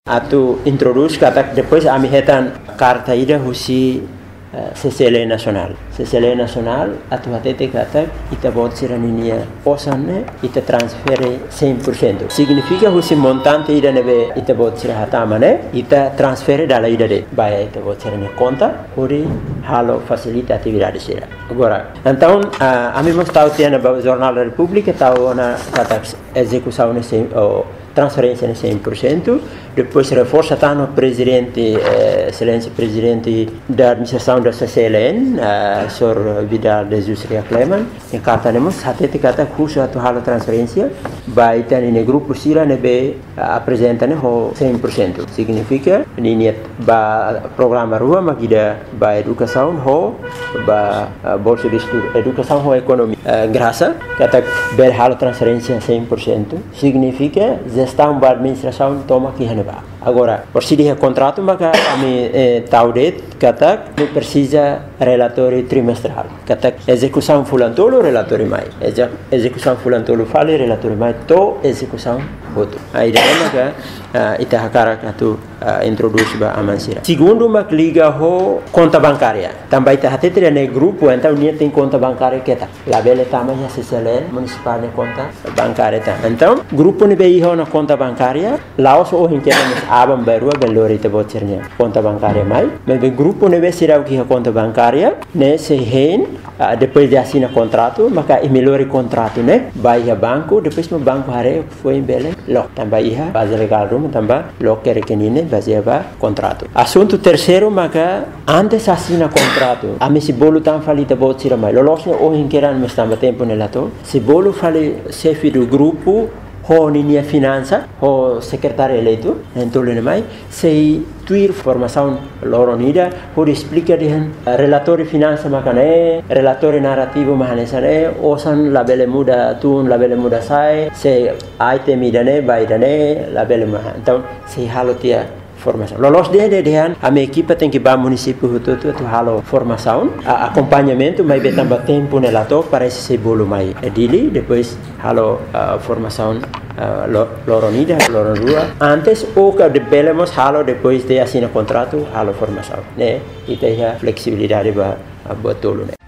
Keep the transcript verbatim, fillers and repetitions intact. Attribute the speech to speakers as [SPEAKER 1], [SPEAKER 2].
[SPEAKER 1] atu introduz kata depois ami hetan carta ida husi uh, C C L nasional. C C L nasional atu hatete kata ita bot siraninia osanne ita transfere cem por cento. Significa husi montante ida nebe ita bot sirahatamane ita transfere dala ida de baya ita bot sirane conta hori halo facilita atividade sira. Agora, então uh, ami mos tau tiana ba Jornal da República tau na kata execução nesse oh, transferência de cem por cento, depois reforça tanto o presidente, eh, excelência presidente da administração da C C L N, eh, Sr. Vidal de Jusria Cleman, em carta temos até te kata curso atu halo transferência, vai ter no grupo sira nebe apresenta ne ho cem por cento, significa ni ba programa rua magida ba educação ho ba bolsa de estudo, educação ho economia, uh, graça kata ber halo transferência cem por cento, significa gestão da administração toma aqui haneba. Agora, por se dia contrato maka ami eh, taudet kata me precisa relatório trimestral. Kata execução fulantolo relatório mai. Execução fulantolo fale relatório mai to execução outro. Aí daí maka uh, ita hakara katu uh, introduz ba amansira. Segundo mak liga ho conta bancária. Também ita hatete ne grupo então nia tem conta bancária keta. Labele tamanha C C L N municipal ne conta bancária ta. Então grupo ne bei ho na conta bancária. Laos o hinkena abang baru ben lori te bocernya conta bancária mai. Mas o grupo ne be sirau ki conta bancária ne se hen uh, depois de assinar contrato maka emilori contrato ne vai a banco depois no banco hare foi em bele lo também iha base legal rum também lo que requenine baseava contrato. Assunto terceiro maka antes assina contrato a me se bolo tam fali te bocira mai lo losne o hinkeran me stamba tempo nelato se bolo fali chefe do grupo ho ninia finança ho secretário eleito então le mai sei tuir formação loronida ho explica de relatório finança makane relatório narrativo mahanesane osan labele muda tun labele muda sai se item idane baidane labele mah então sei halotia formação. Lolos de de dehan a minha equipe tem que ir para o município tu tu tu halo formação, a, acompanhamento, mas be também tempo nelato para esse bolo mai edili depois halo uh, formação uh, loronida, loronrua. Antes o que debelemos halo depois de assinar contrato halo formação, né? E tem a flexibilidade para boa tolo, né?